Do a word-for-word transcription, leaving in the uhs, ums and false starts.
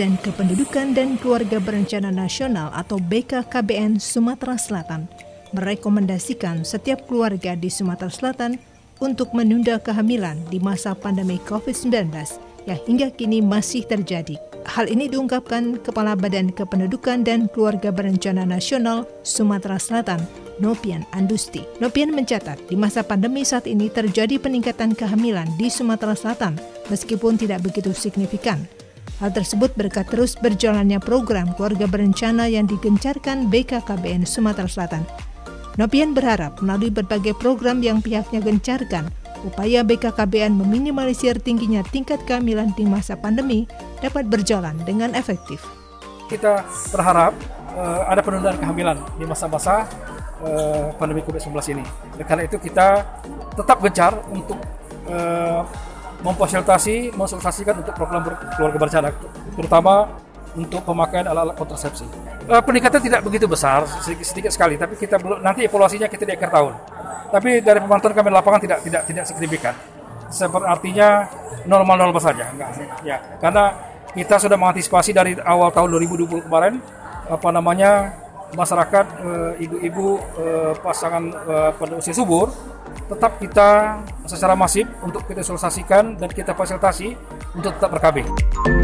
Badan Kependudukan dan Keluarga Berencana Nasional atau B K K B N Sumatera Selatan merekomendasikan setiap keluarga di Sumatera Selatan untuk menunda kehamilan di masa pandemi covid sembilan belas yang hingga kini masih terjadi. Hal ini diungkapkan Kepala Badan Kependudukan dan Keluarga Berencana Nasional Sumatera Selatan, Nopian Andusti. Nopian mencatat di masa pandemi saat ini terjadi peningkatan kehamilan di Sumatera Selatan meskipun tidak begitu signifikan. Hal tersebut berkat terus berjalannya program keluarga berencana yang digencarkan B K K B N Sumatera Selatan. Nopian berharap melalui berbagai program yang pihaknya gencarkan, upaya B K K B N meminimalisir tingginya tingkat kehamilan di masa pandemi dapat berjalan dengan efektif. Kita berharap uh, ada penundaan kehamilan di masa-masa uh, pandemi covid sembilan belas ini. Dan karena itu kita tetap gencar untuk uh, memfasilitasi, mensosialisasikan untuk program keluarga berencana, terutama untuk pemakaian alat-alat kontrasepsi. Uh, peningkatan tidak begitu besar, sedikit, sedikit sekali, tapi kita belum nanti evaluasinya kita di akhir tahun. Tapi dari pemantauan kami di lapangan tidak tidak tidak signifikan. Seperti artinya normal-normal saja, enggak, ya. Karena kita sudah mengantisipasi dari awal tahun dua ribu dua puluh kemarin, apa namanya masyarakat, e, ibu-ibu, e, pasangan e, pada usia subur, tetap kita secara masif untuk kita sosialisasikan dan kita fasilitasi untuk tetap ber K B.